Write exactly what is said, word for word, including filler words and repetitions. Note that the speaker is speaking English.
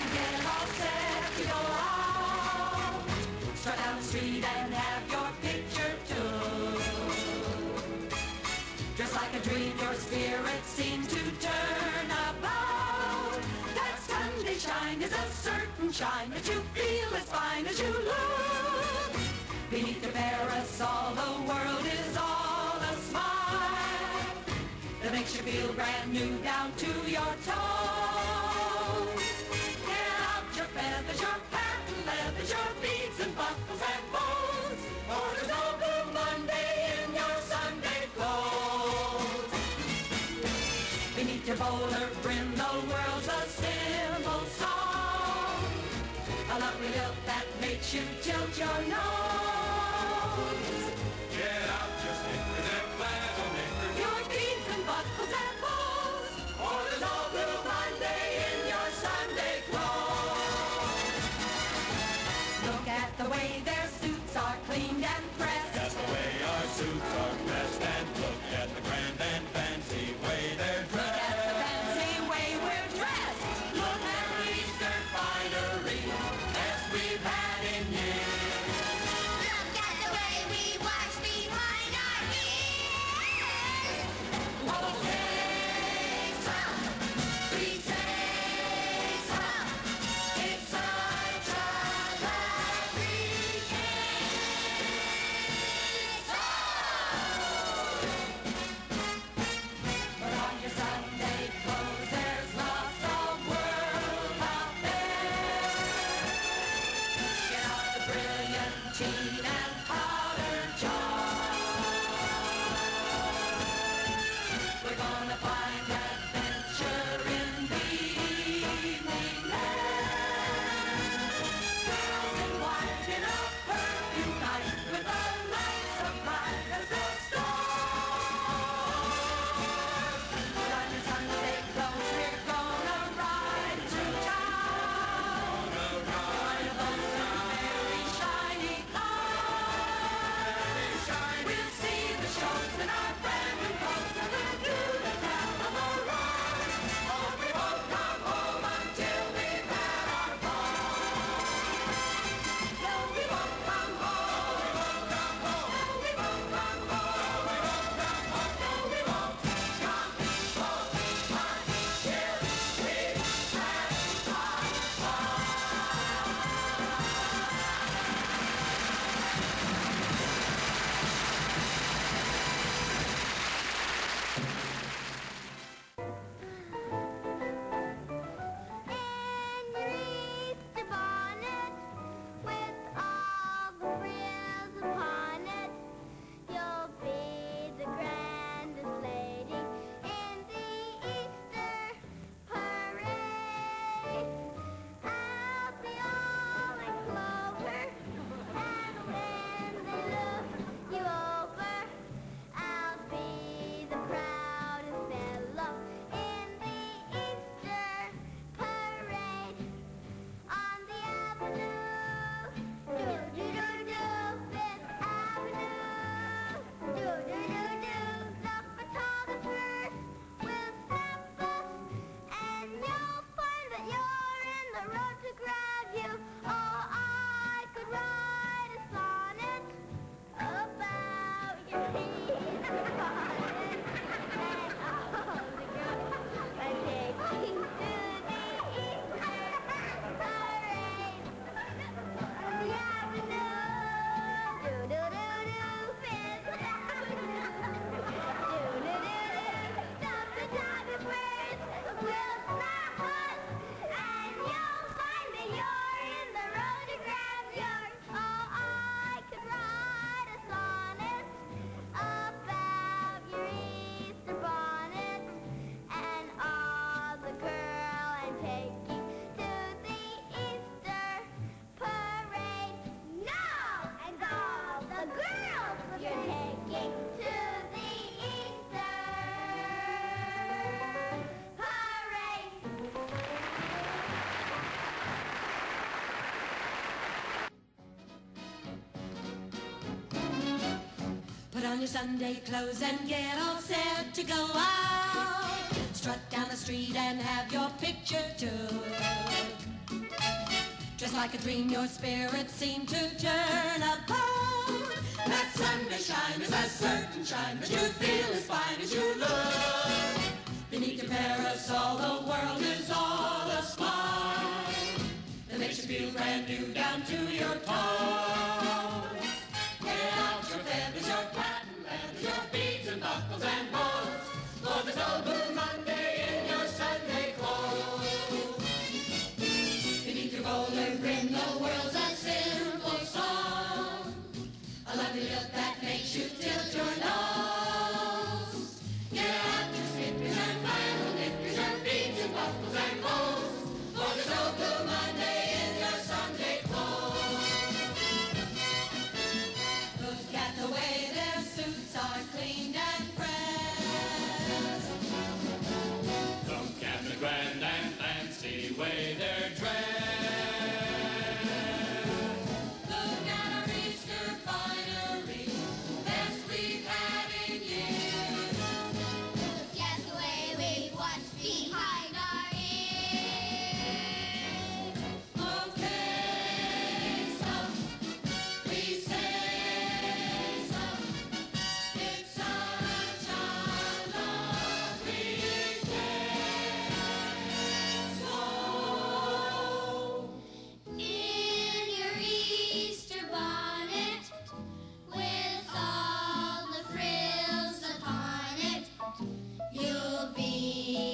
and get all set to go out. Strut down the street and have your picture took. Just like a dream, your spirit seems to turn about. That Sunday shine is a certain shine that you feel as fine as you look. Beneath your parasol, the world is all a smile that makes you feel brand new down to your toes. Get out your feathers, your patent leathers, your beads and buckles and bows, for there's no blue Monday in your Sunday clothes. Beneath your bowler brim, the world's a simple song, a lovely lilt that makes you tilt your nose. Get out your snickers and flannel knickers, Your beads and buckles and bows, for there's no blue Monday in your Sunday clothes. Look at the way their suits are cleaned and pressed. That's the way our suits are dressed, and look at the grand and fancy way they're Look at the dressed. fancy way we're dressed. Look at the Eastern finery, best we've had in years. Look at the way we wash behind our ears. Oh, say some, we say some. It's such a lovely Put on your Sunday clothes, there's lots of world out there. Get out the brilliantine and powder jar. We're gonna find adventure in the evening land. Girls in white in a perfume night with the lights so bright as the stars. Put on your Sunday clothes, we're gonna ride through town. One of those very shiny cars. We'll see the shows in our brand new clothes and we'll do the town on the run. Oh, we won't come home until we've had our fun. No, we won't come home. No, we won't come home. No, we won't come home. No, we won't come home until we've had our And your Easter bonnet with all the frills upon it. You'll be the grandest lady in the Easter parade. I'll be all in clover, and when they look you over, I'll be the proudest fellow in the Easter parade. On the avenue, do-do-do-do, Fifth Avenue, do-do-do-do, the photographers will snap us, and you'll find that you're in the road to grab you. Oh, I could write a sonnet about your Easter bonnet, and all the girls are taking to the Easter parade. On the avenue, do-do-do-do, Fifth Avenue, do-do-do-do, the photographers will snap us, and you'll find that you're in the road to grab yours. Oh, I could write a sonnet about your Easter bonnet and all the girl and take you to the Easter parade. No! And all the girls you're taking to the Easter parade. Put on your Sunday clothes and get all set to go out. Strut down the street and have your picture took. like a dream, your spirit seemed to turn about. That Sunday shine is a certain shine that you feel as fine as you look. Beneath your parasol, the world is all a smile that makes you feel brand new down to your toes. Get out your feathers, your patent leathers, your beads and buckles and bows, for there's no blue Monday in your Sunday clothes. Beneath your golden brim, the world's a simple song, a lovely look that makes you tilt your nose. Get out your slippers and flannel knickers, your beads and buckles and bows, for there's no blue Monday in your Sunday clothes. Look at the way their suits are cleaned and pressed. Look at the grand and fancy way they're dressed. Look at our Easter finery, best we've had in years. Look at the way we watch behind our ears. Okay, so we say so. It's such a lovely day. So In your Easter bonnet, with all the frills upon it, you'll be